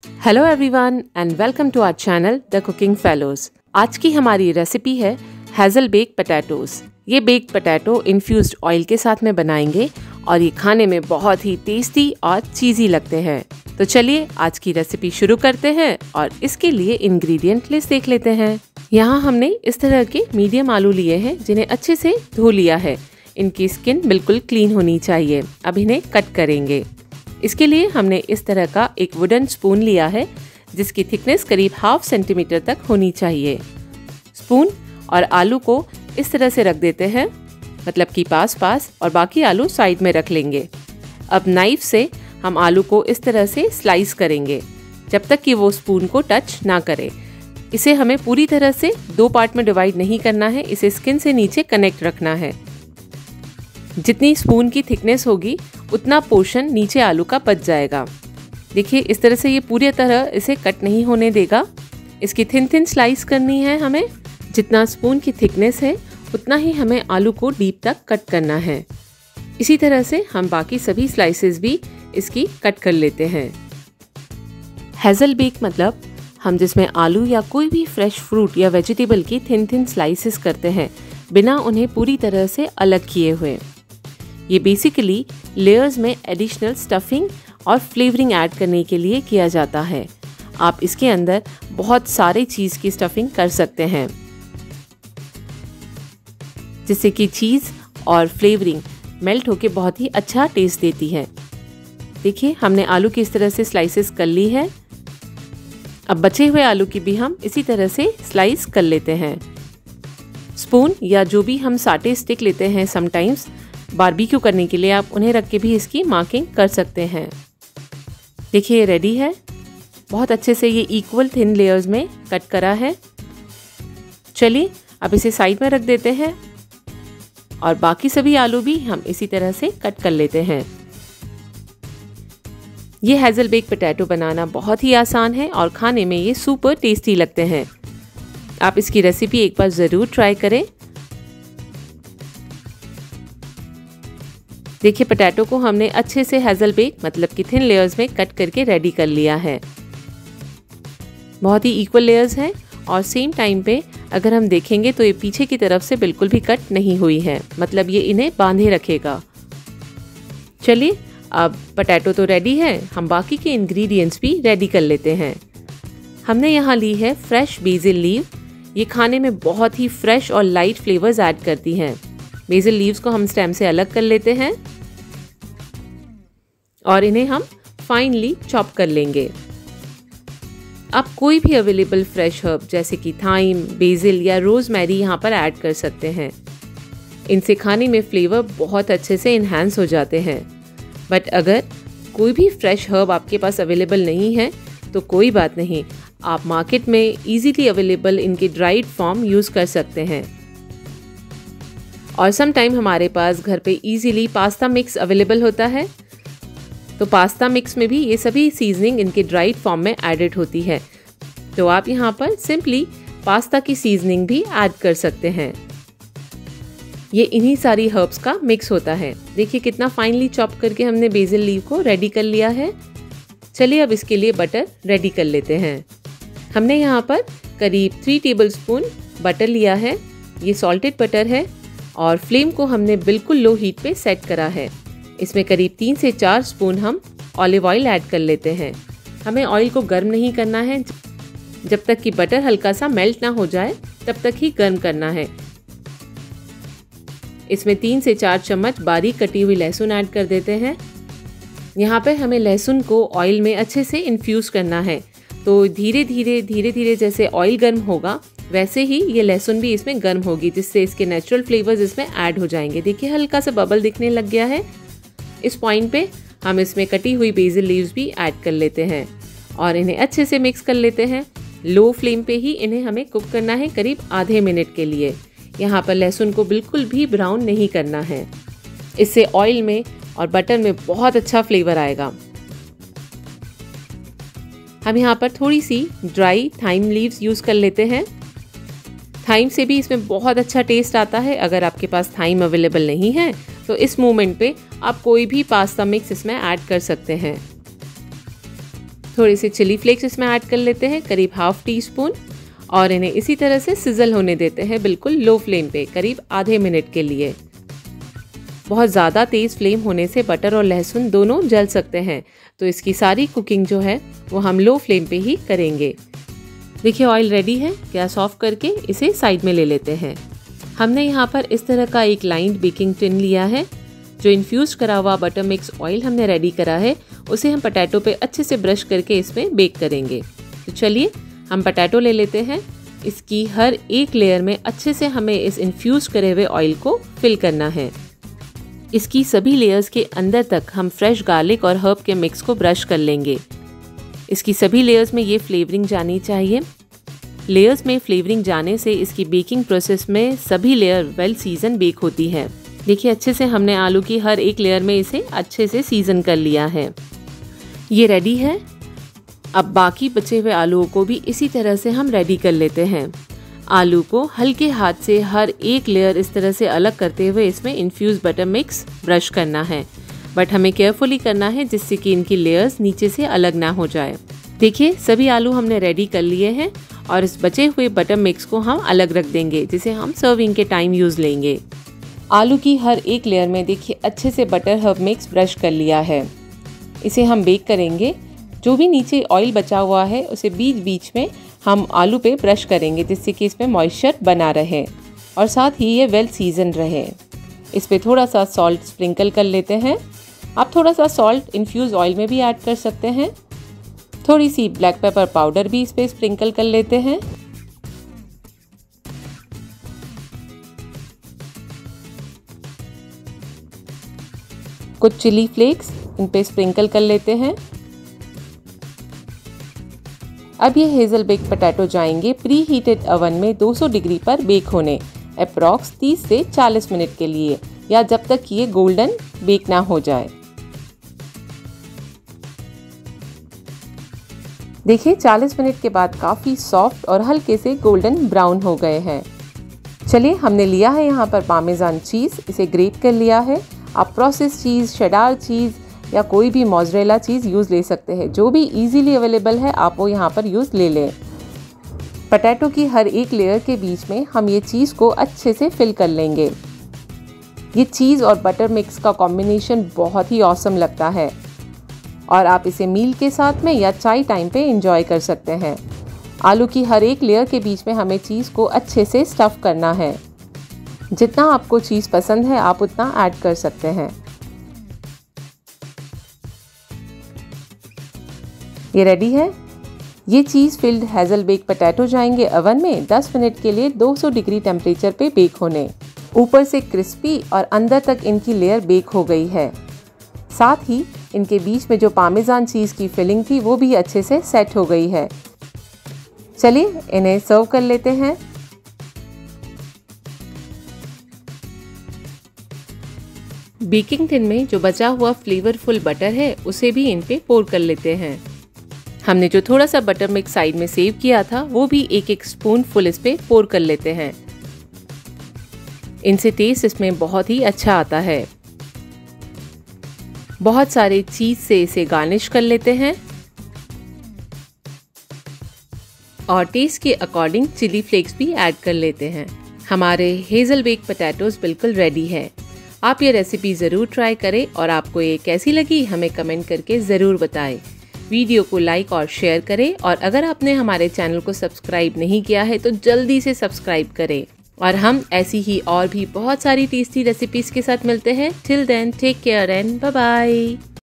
Hello everyone and welcome to our channel the cooking fellows. आज की हमारी recipe है हेज़ल बेक पोटैटोज। ये बेक पोटैटो इन्फ्यूज्ड ऑयल के साथ में बनाएंगे और ये खाने में बहुत ही टेस्टी और चीज़ी लगते हैं। तो चलिए आज की रेसिपी शुरू करते हैं और इसके लिए इंग्रेडिएंट लिस्ट देख लेते हैं। यहाँ हमने इस तरह के मीडियम आलू लिए हैं जिन्हें अच्छे से धो लिया है। इनकी स्किन बिल्कुल क्लीन होनी चाहिए। अब इन्हें कट करेंगे। इसके लिए हमने इस तरह का एक वुडन स्पून लिया है जिसकी थिकनेस करीब 1/2 सेंटीमीटर तक होनी चाहिए। स्पून और आलू को इस तरह से रख देते हैं, मतलब कि पास पास, और बाकी आलू साइड में रख लेंगे। अब नाइफ से हम आलू को इस तरह से स्लाइस करेंगे जब तक कि वो स्पून को टच ना करे। इसे हमें पूरी तरह से 2 पार्ट में डिवाइड नहीं करना है, इसे स्किन से नीचे कनेक्ट रखना है। जितनी स्पून की थिकनेस होगी उतना पोर्शन नीचे आलू का बच जाएगा। देखिए इस तरह से ये पूरी तरह इसे कट नहीं होने देगा। इसकी थिन स्लाइस करनी है हमें। जितना स्पून की थिकनेस है उतना ही हमें आलू को डीप तक कट करना है। इसी तरह से हम बाकी सभी स्लाइसेस भी इसकी कट कर लेते हैं। हेज़ल बेक मतलब हम जिसमें आलू या कोई भी फ्रेश फ्रूट या वेजिटेबल की थिन स्लाइसेस करते हैं बिना उन्हें पूरी तरह से अलग किए हुए। ये बेसिकली लेयर्स में एडिशनल स्टफिंग और फ्लेवरिंग ऐड करने के लिए किया जाता है। आप इसके अंदर बहुत सारे चीज़ की स्टफिंग कर सकते हैं जिससे कि चीज़ और फ्लेवरिंग मेल्ट होके बहुत ही अच्छा टेस्ट देती है। देखिए हमने आलू की इस तरह से स्लाइसेस कर ली है। अब बचे हुए आलू की भी हम इसी तरह से स्लाइस कर लेते हैं। स्पून या जो भी हम साटे स्टिक लेते हैं समटाइम्स बारबेक्यू करने के लिए, आप उन्हें रख के भी इसकी मार्किंग कर सकते हैं। देखिए ये रेडी है। बहुत अच्छे से ये इक्वल थिन लेयर्स में कट करा है। चलिए अब इसे साइड में रख देते हैं और बाकी सभी आलू भी हम इसी तरह से कट कर लेते हैं। ये हेज़ल बेक पोटैटो बनाना बहुत ही आसान है और खाने में ये सुपर टेस्टी लगते हैं। आप इसकी रेसिपी एक बार ज़रूर ट्राई करें। देखिए पोटैटो को हमने अच्छे से हेज़ल बेक मतलब कि थिन लेयर्स में कट करके रेडी कर लिया है। बहुत ही इक्वल लेयर्स हैं और सेम टाइम पे अगर हम देखेंगे तो ये पीछे की तरफ से बिल्कुल भी कट नहीं हुई है, मतलब ये इन्हें बांधे रखेगा। चलिए अब पोटैटो तो रेडी है, हम बाकी के इंग्रेडिएंट्स भी रेडी कर लेते हैं। हमने यहाँ ली है फ्रेश बेसिल लीव। ये खाने में बहुत ही फ्रेश और लाइट फ्लेवर्स ऐड करती हैं। बेसिल लीव्स को हम स्टेम से अलग कर लेते हैं और इन्हें हम फाइनली चॉप कर लेंगे। आप कोई भी अवेलेबल फ्रेश हर्ब जैसे कि थाइम, बेसिल या रोजमेरी यहाँ पर ऐड कर सकते हैं। इनसे खाने में फ्लेवर बहुत अच्छे से इन्हांस हो जाते हैं। बट अगर कोई भी फ्रेश हर्ब आपके पास अवेलेबल नहीं है तो कोई बात नहीं, आप मार्केट में इजीली अवेलेबल इनके ड्राइड फॉर्म यूज़ कर सकते हैं। और सम टाइम हमारे पास घर पे इजीली पास्ता मिक्स अवेलेबल होता है, तो पास्ता मिक्स में भी ये सभी सीजनिंग इनके ड्राइड फॉर्म में एडेड होती है। तो आप यहाँ पर सिंपली पास्ता की सीजनिंग भी ऐड कर सकते हैं। ये इन्हीं सारी हर्ब्स का मिक्स होता है। देखिए कितना फाइनली चॉप करके हमने बेसिल लीव को रेडी कर लिया है। चलिए अब इसके लिए बटर रेडी कर लेते हैं। हमने यहाँ पर करीब 3 टेबलस्पून बटर लिया है। ये सॉल्टेड बटर है और फ्लेम को हमने बिल्कुल लो हीट पे सेट करा है। इसमें करीब 3 से 4 स्पून हम ऑलिव ऑयल ऐड कर लेते हैं। हमें ऑयल को गर्म नहीं करना है, जब तक कि बटर हल्का सा मेल्ट ना हो जाए तब तक ही गर्म करना है। इसमें 3 से 4 चम्मच बारीक कटी हुई लहसुन ऐड कर देते हैं। यहाँ पे हमें लहसुन को ऑयल में अच्छे से इन्फ्यूज़ करना है, तो धीरे धीरे जैसे ऑयल गर्म होगा वैसे ही ये लहसुन भी इसमें गर्म होगी, जिससे इसके नेचुरल फ्लेवर्स इसमें ऐड हो जाएंगे। देखिए हल्का सा बबल दिखने लग गया है। इस पॉइंट पे हम इसमें कटी हुई बेसिल लीव्स भी ऐड कर लेते हैं और इन्हें अच्छे से मिक्स कर लेते हैं। लो फ्लेम पे ही इन्हें हमें कुक करना है करीब आधे मिनट के लिए। यहाँ पर लहसुन को बिल्कुल भी ब्राउन नहीं करना है, इससे ऑयल में और बटर में बहुत अच्छा फ्लेवर आएगा। हम यहाँ पर थोड़ी सी ड्राई थाइम लीव्स यूज़ कर लेते हैं। थाइम से भी इसमें बहुत अच्छा टेस्ट आता है। अगर आपके पास थाइम अवेलेबल नहीं है तो इस मोमेंट पे आप कोई भी पास्ता मिक्स इसमें ऐड कर सकते हैं। थोड़े से चिली फ्लेक्स इसमें ऐड कर लेते हैं, करीब हाफ टी स्पून, और इन्हें इसी तरह से सिजल होने देते हैं बिल्कुल लो फ्लेम पे करीब आधे मिनट के लिए। बहुत ज़्यादा तेज़ फ्लेम होने से बटर और लहसुन दोनों जल सकते हैं, तो इसकी सारी कुकिंग जो है वो हम लो फ्लेम पे ही करेंगे। देखिए ऑयल रेडी है, गैस ऑफ करके इसे साइड में ले लेते हैं। हमने यहाँ पर इस तरह का एक लाइन्ड बेकिंग टिन लिया है। जो इन्फ्यूज करा हुआ बटर मिक्स ऑयल हमने रेडी करा है उसे हम पोटैटो पे अच्छे से ब्रश करके इसमें बेक करेंगे। तो चलिए हम पोटैटो ले लेते हैं। इसकी हर एक लेयर में अच्छे से हमें इस इन्फ्यूज करे हुए ऑयल को फिल करना है। इसकी सभी लेयर्स के अंदर तक हम फ्रेश गार्लिक और हर्ब के मिक्स को ब्रश कर लेंगे। इसकी सभी लेयर्स में ये फ्लेवरिंग जानी चाहिए। लेयर्स में फ्लेवरिंग जाने से इसकी बेकिंग प्रोसेस में सभी लेयर वेल सीजन बेक होती है। देखिए अच्छे से हमने आलू की हर एक लेयर में इसे अच्छे से सीजन कर लिया है। ये रेडी है। अब बाकी बचे हुए आलूओं को भी इसी तरह से हम रेडी कर लेते हैं। आलू को हल्के हाथ से हर एक लेयर इस तरह से अलग करते हुए इसमें इन्फ्यूज बटर मिक्स ब्रश करना है, बट हमें केयरफुली करना है जिससे कि इनकी लेयर्स नीचे से अलग ना हो जाए। देखिए सभी आलू हमने रेडी कर लिए हैं और इस बचे हुए बटर मिक्स को हम अलग रख देंगे, जिसे हम सर्विंग के टाइम यूज़ लेंगे। आलू की हर एक लेयर में देखिए अच्छे से बटर हर्ब मिक्स ब्रश कर लिया है। इसे हम बेक करेंगे। जो भी नीचे ऑयल बचा हुआ है उसे बीच बीच में हम आलू पे ब्रश करेंगे, जिससे कि इसमें मॉइस्चर बना रहे और साथ ही ये वेल सीजन रहे। इस पे थोड़ा सा सॉल्ट स्प्रिंकल कर लेते हैं। आप थोड़ा सा सॉल्ट इन्फ्यूज ऑयल में भी ऐड कर सकते हैं। थोड़ी सी ब्लैक पेपर पाउडर भी इस पे स्प्रिंकल कर लेते हैं। कुछ चिली फ्लेक्स इन पे स्प्रिंकल कर लेते हैं। अब ये हेज़ल बेक पोटैटो जाएंगे प्री हीटेड ओवन में 200 डिग्री पर बेक होने अप्रॉक्स 30 से 40 मिनट के लिए, या जब तक ये गोल्डन बेक ना हो जाए। देखिए 40 मिनट के बाद काफ़ी सॉफ्ट और हल्के से गोल्डन ब्राउन हो गए हैं। चलिए हमने लिया है यहाँ पर पार्मेजान चीज़, इसे ग्रेट कर लिया है। आप प्रोसेस चीज़, शेडार चीज़ या कोई भी मोज़रेला चीज़ यूज़ ले सकते हैं। जो भी इजीली अवेलेबल है आप वो यहाँ पर यूज़ ले लें। पोटैटो की हर एक लेयर के बीच में हम ये चीज़ को अच्छे से फिल कर लेंगे। ये चीज़ और बटर मिक्स का कॉम्बिनेशन बहुत ही ऑसम लगता है और आप इसे मील के साथ में या चाय टाइम पे एंजॉय कर सकते हैं। आलू की हर एक लेयर के बीच में हमें चीज़ को अच्छे से स्टफ़ करना है। जितना आपको चीज़ पसंद है आप उतना ऐड कर सकते हैं। ये रेडी है। ये cheese filled hasselback potato जाएंगे ओवन में 10 मिनट के लिए 200 डिग्री टेम्परेचर पे बेक होने। ऊपर से क्रिस्पी और अंदर तक इनकी लेयर बेक हो गई है। साथ ही इनके बीच में जो पार्मेजान चीज़ की फिलिंग थी वो भी अच्छे से सेट हो गई है। चलिए इन्हें सर्व कर लेते हैं। बेकिंग टिन में जो बचा हुआ फ्लेवरफुल बटर है उसे भी इन पे पोर कर लेते हैं। हमने जो थोड़ा सा बटर मिक्स साइड में सेव किया था वो भी एक स्पून फुल इस पे पोर कर लेते हैं। इनसे टेस्ट इसमें बहुत ही अच्छा आता है। बहुत सारे चीज से इसे गार्निश कर लेते हैं और टेस्ट के अकॉर्डिंग चिली फ्लेक्स भी ऐड कर लेते हैं। हमारे हेज़ल बेक पोटैटोज बिल्कुल रेडी है। आप ये रेसिपी ज़रूर ट्राई करें और आपको ये कैसी लगी हमें कमेंट करके ज़रूर बताएं। वीडियो को लाइक और शेयर करें और अगर आपने हमारे चैनल को सब्सक्राइब नहीं किया है तो जल्दी से सब्सक्राइब करें। और हम ऐसी ही और भी बहुत सारी टेस्टी रेसिपीज़ के साथ मिलते हैं। Till then take care and bye bye.